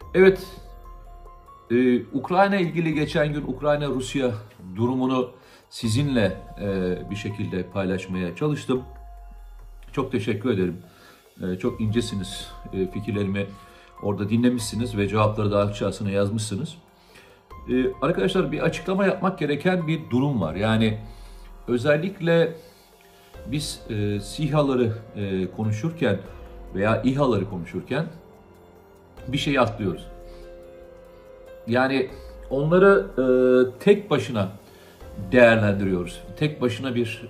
Evet, Ukrayna ilgili geçen gün Ukrayna-Rusya durumunu sizinle bir şekilde paylaşmaya çalıştım. Çok teşekkür ederim. Çok incesiniz. Fikirlerimi orada dinlemişsiniz ve cevapları da aşağısına yazmışsınız. Arkadaşlar bir açıklama yapmak gereken bir durum var. Yani özellikle biz SİHA'ları konuşurken veya İHA'ları konuşurken bir şey atlıyoruz. Yani onları tek başına değerlendiriyoruz. Tek başına bir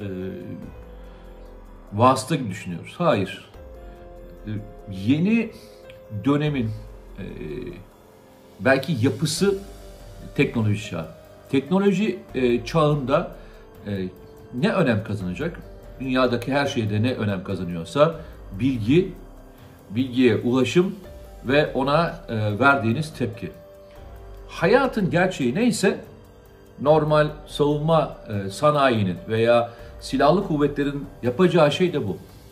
vasıta gibi düşünüyoruz. Hayır. Yeni dönemin e, belki yapısı teknoloji çağı. Teknoloji çağında ne önem kazanacak? Dünyadaki her şeyde ne önem kazanıyorsa bilgi, bilgiye ulaşım ve ona verdiğiniz tepki. Hayatın gerçeği neyse normal savunma sanayinin veya silahlı kuvvetlerin yapacağı şey de bu.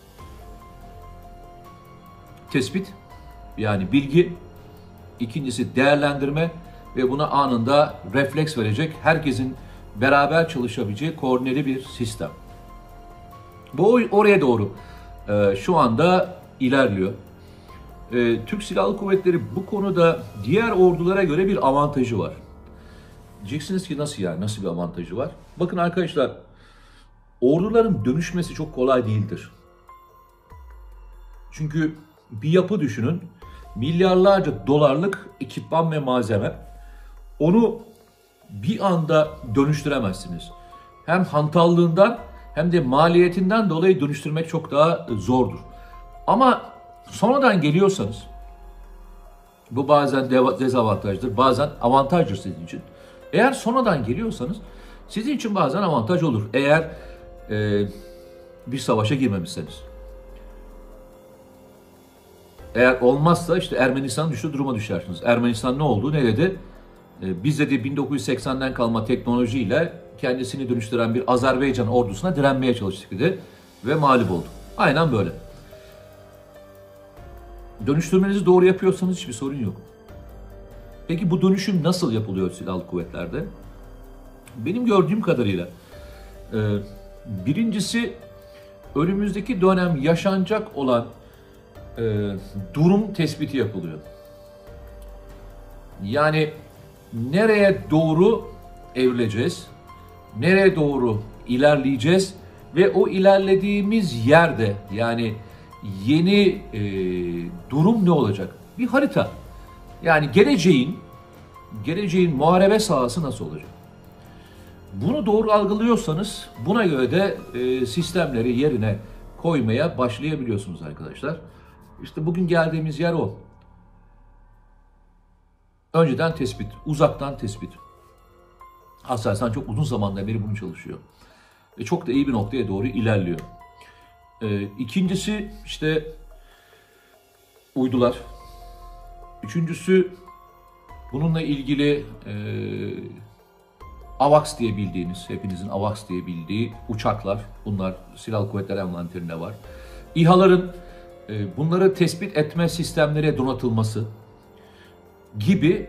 Tespit, yani bilgi, ikincisi değerlendirme ve buna anında refleks verecek, herkesin beraber çalışabileceği koordineli bir sistem. Bu oraya doğru şu anda ilerliyor. Türk Silahlı Kuvvetleri bu konuda diğer ordulara göre bir avantajı var. Diyeceksiniz ki nasıl yani? Nasıl bir avantajı var? Bakın arkadaşlar, orduların dönüşmesi çok kolay değildir. Çünkü bir yapı düşünün, milyarlarca dolarlık ekipman ve malzeme. Onu bir anda dönüştüremezsiniz. Hem hantallığından hem de maliyetinden dolayı dönüştürmek çok daha zordur. Ama sonradan geliyorsanız, bu bazen dezavantajdır, bazen avantajdır sizin için. Eğer sonradan geliyorsanız sizin için bazen avantaj olur. Eğer bir savaşa girmemişseniz. Eğer olmazsa işte Ermenistan'ın düştüğü duruma düşersiniz. Ermenistan ne oldu, ne dedi? Biz dedi 1980'den kalma teknolojiyle kendisini dönüştüren bir Azerbaycan ordusuna direnmeye çalıştık dedi ve mağlup oldu. Aynen böyle. Dönüştürmenizi doğru yapıyorsanız hiçbir sorun yok. Peki bu dönüşüm nasıl yapılıyor silahlı kuvvetlerde? Benim gördüğüm kadarıyla birincisi önümüzdeki dönem yaşanacak olan durum tespiti yapılıyor. Yani nereye doğru evrileceğiz, nereye doğru ilerleyeceğiz ve o ilerlediğimiz yerde yani yeni durum ne olacak? Bir harita. Yani geleceğin muharebe sahası nasıl olacak? Bunu doğru algılıyorsanız buna göre de sistemleri yerine koymaya başlayabiliyorsunuz arkadaşlar. İşte bugün geldiğimiz yer o. Önceden tespit, uzaktan tespit. Aselsan çok uzun zamandan beri bunu çalışıyor. Ve çok da iyi bir noktaya doğru ilerliyor. İkincisi işte uydular. Üçüncüsü bununla ilgili AVAX diye bildiğiniz, hepinizin AVAX diye bildiği uçaklar. Bunlar Silahlı Kuvvetler envanterinde var. İHA'ların bunları tespit etme sistemlere donatılması gibi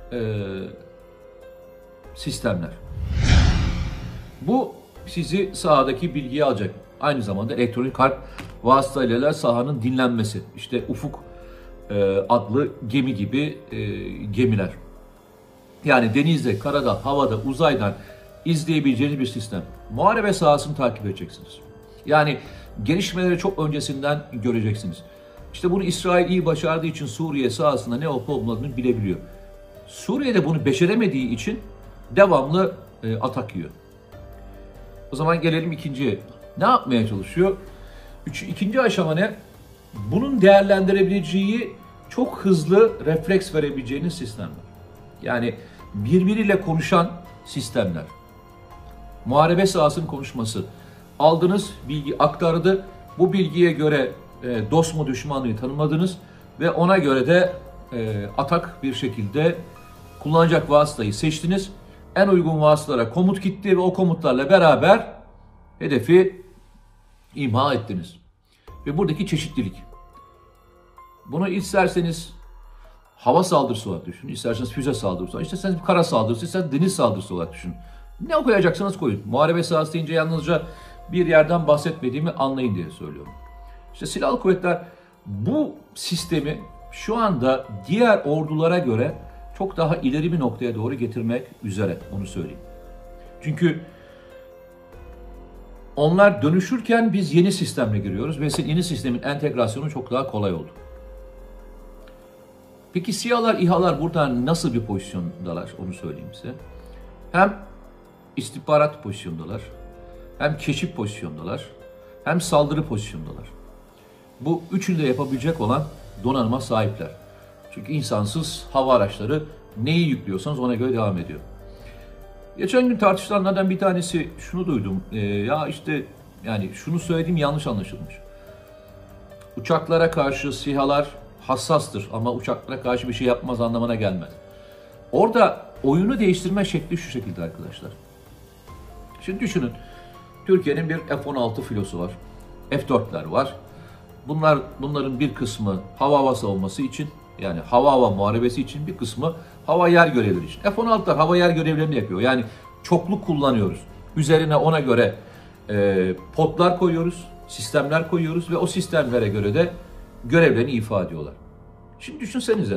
sistemler. Bu sizi sahadaki bilgiyi alacak. Aynı zamanda elektronik harp vasıtalarıyla sahanın dinlenmesi. İşte Ufuk adlı gemi gibi gemiler. Yani denizde, karada, havada, uzaydan izleyebileceğiniz bir sistem. Muharebe sahasını takip edeceksiniz. Yani gelişmeleri çok öncesinden göreceksiniz. İşte bunu İsrail iyi başardığı için Suriye sahasında ne olup olmadığını bilebiliyor. Suriye'de bunu beceremediği için devamlı atak yiyor. O zaman gelelim ikinciye. Ne yapmaya çalışıyor? İkinci aşama ne? Bunun değerlendirebileceği çok hızlı refleks verebileceğiniz sistemler. Yani birbiriyle konuşan sistemler. Muharebe sahasının konuşması. Aldınız, bilgi aktardı. Bu bilgiye göre dost mu düşman mı tanımadınız ve ona göre de atak bir şekilde kullanacak vasıtayı seçtiniz. En uygun vasıtalara komut gitti ve o komutlarla beraber hedefi imha ettiniz. Ve buradaki çeşitlilik. Bunu isterseniz hava saldırısı olarak düşünün. İsterseniz füze saldırısı, isterseniz bir kara saldırısı, isterseniz deniz saldırısı olarak düşünün. Ne koyacaksanız koyun. Muharebe sahası deyince yalnızca bir yerden bahsetmediğimi anlayın diye söylüyorum. İşte silahlı kuvvetler bu sistemi şu anda diğer ordulara göre çok daha ileri bir noktaya doğru getirmek üzere, onu söyleyeyim. Çünkü onlar dönüşürken biz yeni sistemle giriyoruz ve yeni sistemin entegrasyonu çok daha kolay oldu. Peki SİHA'lar, İHA'lar burada nasıl bir pozisyondalar, onu söyleyeyim size. Hem istihbarat pozisyondalar, hem keşif pozisyondalar, hem saldırı pozisyondalar. Bu üçünü de yapabilecek olan donanıma sahipler. Çünkü insansız hava araçları neyi yüklüyorsanız ona göre devam ediyor. Geçen gün tartışılanlardan bir tanesi şunu duydum. Ya işte yani şunu söylediğim yanlış anlaşılmış. Uçaklara karşı SİHA'lar hassastır ama uçaklara karşı bir şey yapmaz anlamına gelmez. Orada oyunu değiştirme şekli şu şekilde arkadaşlar. Şimdi düşünün. Türkiye'nin bir F-16 filosu var. F-4'ler var. Bunların bir kısmı hava savunması için, yani hava muharebesi için, bir kısmı hava yer görevleri için. F-16'lar hava yer görevlerini yapıyor. Yani çoklu kullanıyoruz. Üzerine ona göre potlar koyuyoruz, sistemler koyuyoruz ve o sistemlere göre de görevlerini ifa ediyorlar. Şimdi düşünsenize.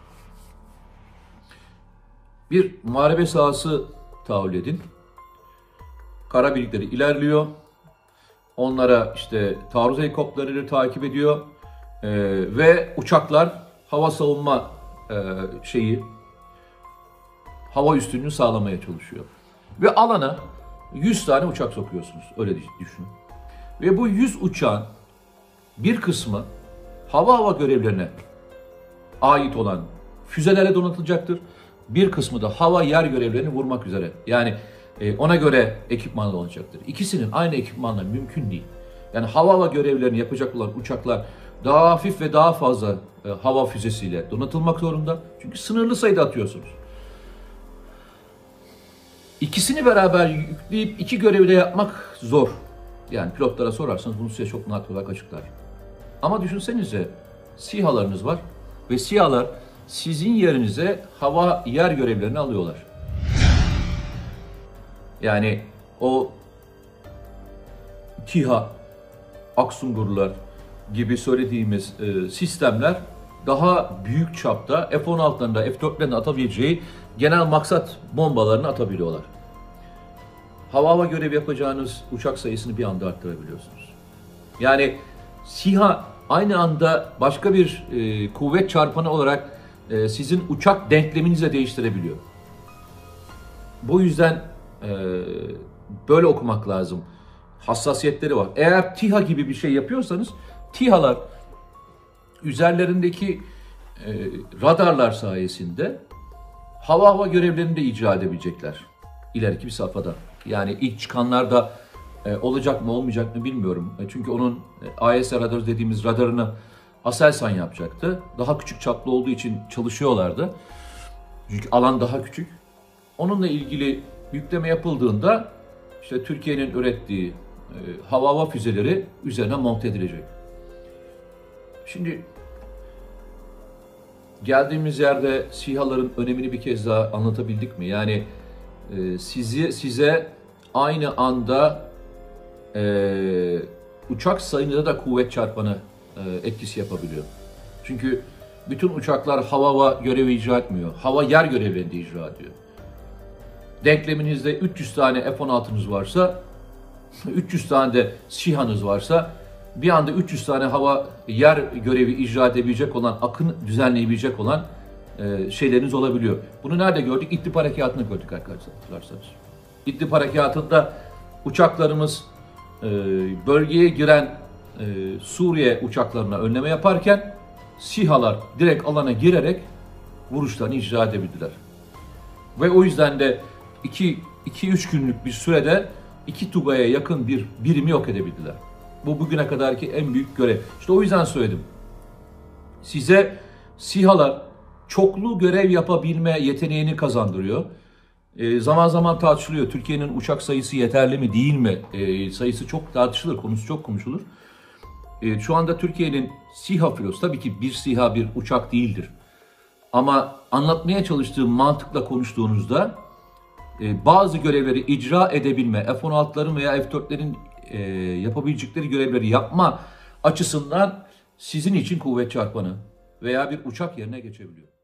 Bir muharebe sahası tahayyül edin. Kara birlikleri ilerliyor. Onlara işte taarruz helikopterleri takip ediyor. Ve uçaklar hava savunma hava üstünlüğünü sağlamaya çalışıyor. Ve alana 100 tane uçak sokuyorsunuz. Öyle düşünün. Ve bu 100 uçağın bir kısmı hava görevlerine ait olan füzelere donatılacaktır. Bir kısmı da hava yer görevlerini vurmak üzere. Yani ona göre ekipmanlı olacaktır. İkisinin aynı ekipmanla mümkün değil. Yani hava görevlerini yapacak olan uçaklar daha hafif ve daha fazla hava füzesiyle donatılmak zorunda. Çünkü sınırlı sayıda atıyorsunuz. İkisini beraber yükleyip iki görevi de yapmak zor. Yani pilotlara sorarsanız bunu size çok net olarak açıklar. Ama düşünsenize SİHA'larınız var ve SİHA'lar sizin yerinize hava yer görevlerini alıyorlar. Yani o TİHA, Aksungurlar gibi söylediğimiz sistemler daha büyük çapta F-16'ların da F-4'lerin de atabileceği genel maksat bombalarını atabiliyorlar. Hava görevi yapacağınız uçak sayısını bir anda arttırabiliyorsunuz. Yani SİHA aynı anda başka bir kuvvet çarpanı olarak sizin uçak denkleminizi de değiştirebiliyor. Bu yüzden böyle okumak lazım. Hassasiyetleri var. Eğer TİHA gibi bir şey yapıyorsanız, TİHA'lar üzerlerindeki radarlar sayesinde hava görevlerini de icra edebilecekler ileriki bir safhada. Yani ilk çıkanlarda olacak mı olmayacak mı bilmiyorum. Çünkü onun AESA radarı dediğimiz radarını Aselsan yapacaktı. Daha küçük çaplı olduğu için çalışıyorlardı. Çünkü alan daha küçük. Onunla ilgili yükleme yapıldığında işte Türkiye'nin ürettiği hava füzeleri üzerine monte edilecek. Şimdi geldiğimiz yerde SİHA'ların önemini bir kez daha anlatabildik mi? Yani size aynı anda uçak sayınızda da kuvvet çarpanı etkisi yapabiliyor. Çünkü bütün uçaklar hava görevi icra etmiyor. Hava yer görevlerini de icra ediyor. Denkleminizde 300 tane F-16'nız varsa, 300 tane de SİHA'nız varsa bir anda 300 tane hava yer görevi icra edebilecek olan, akın düzenleyebilecek olan şeyleriniz olabiliyor. Bunu nerede gördük? İdlib Harekatı'nda gördük arkadaşlar. İdlib Harekatı'nda uçaklarımız bölgeye giren Suriye uçaklarına önleme yaparken SİHA'lar direkt alana girerek vuruşlarını icra edebildiler. Ve o yüzden de 2-3 günlük bir sürede 2 TUGA'ya yakın bir birimi yok edebildiler. Bu bugüne kadarki en büyük görev. İşte o yüzden söyledim. Size SİHA'lar çoklu görev yapabilme yeteneğini kazandırıyor. Zaman zaman tartışılıyor. Türkiye'nin uçak sayısı yeterli mi değil mi? Sayısı çok tartışılır, konusu çok konuşulur. Şu anda Türkiye'nin SİHA filosu, tabii ki bir SİHA bir uçak değildir. Ama anlatmaya çalıştığım mantıkla konuştuğunuzda bazı görevleri icra edebilme, F-16'ların veya F-4'lerin yapabilecekleri görevleri yapma açısından sizin için kuvvet çarpanı veya bir uçak yerine geçebiliyor.